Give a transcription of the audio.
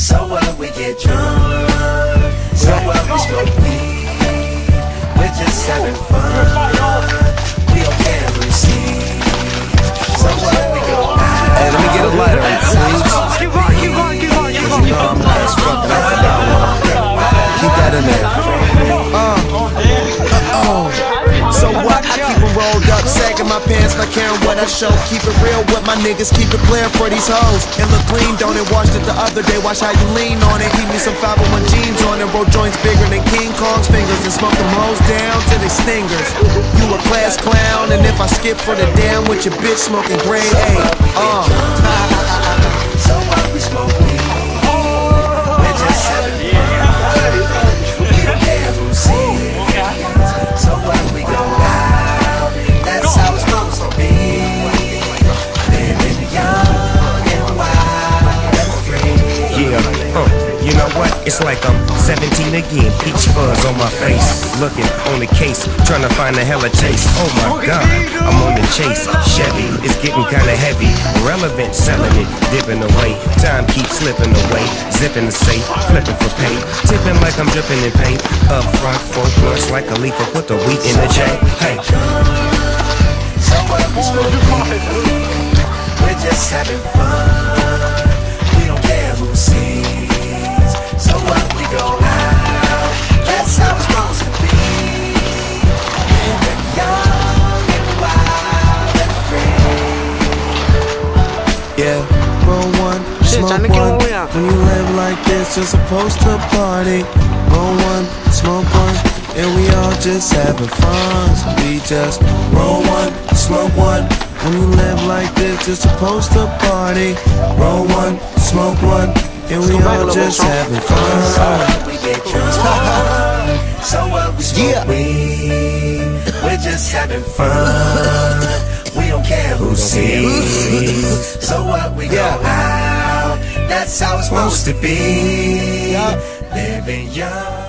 So what, we get drunk. So what, we smoke weed. We're just having fun. We don't care who sees. So what, we go out. Hey, let me get a lighter, please. Keep going. You know I'm high as fuck, and I forgot one. Keep that in there. So what? I keep it rolled up, sagging my pants, not caring what I show. Keep it real with my niggas, keep it clear for these hoes. And look clean, don't it? Washed it the other day, watch how you lean on it. Keep me some 501 jeans on it, roll joints bigger than King Kong's fingers. And smoke them hoes down to they stingers. You a class clown, and if I skip for the damn with your bitch smoking grade A. So what, we smoke weed. We're just having fun. We don't care who sees. So what, we go out. That's how it's supposed to be. Living young and wild and free. Yeah, you know what? It's like I'm 17 again, peach fuzz on my face. Looking on the case, trying to find a hella taste. Oh my God, I'm on the chase. Chevy, it's getting kinda heavy. Relevant, selling it, dipping away. Time keeps slipping away. Zipping the safe, flipping for pay. Tipping like I'm dripping in paint. Up front, 4 blunts like a leaf. Put the wheat in the J. Hey. So what, we smoke weed. We're just having fun. We don't care who sees. So what, we go out. That's how it's supposed to be. Living young and wild and free. Yeah, roll one, smoke one. When you live like this, you're supposed to party. Roll one, smoke one, and we all just having fun. So we just roll one, smoke one. When you live like this, you're supposed to party. Roll one, smoke one, and we all just having fun. So what, we get drunk. So what, we smoke weed. We're just having fun. We don't care who sees. So what, we go out. That's how it's supposed to be. Living young.